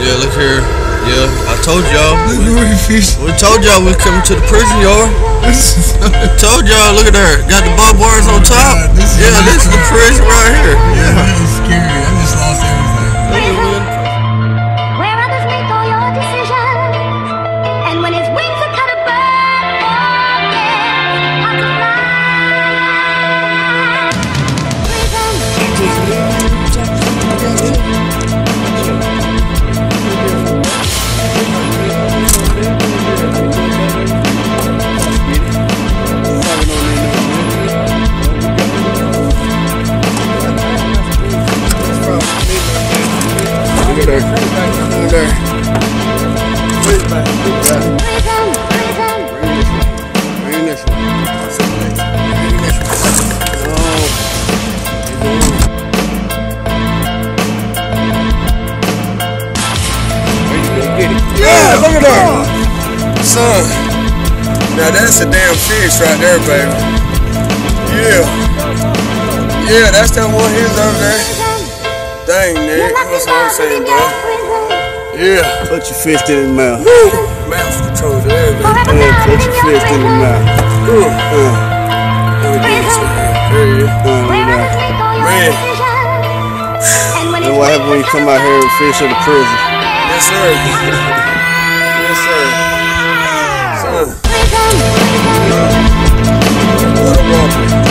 Yeah, look here. Yeah, I told y'all. We told y'all we coming to the prison yard. Told y'all, look at that. Got the barbed wires on top. Yeah, this is the prison right here. Yeah. This is scary. I just lost everything. Where others make all your decisions, and when his wings are cut, a bird forgets how to fly. Look at there. Look at there. Bring this one. Yeah, look at that. Son. Now that's a damn fish right there, baby. Yeah. Yeah, that's that one he's over there. Dang, Nick. That's what I'm saying, bro. Yeah. Put your fist in his mouth. Mouth controls everything. Yeah, put your fist in his mouth. Man. And what happens when you come out here and fish in the prison? Yes, sir. Yes, sir. Son. What a robbery.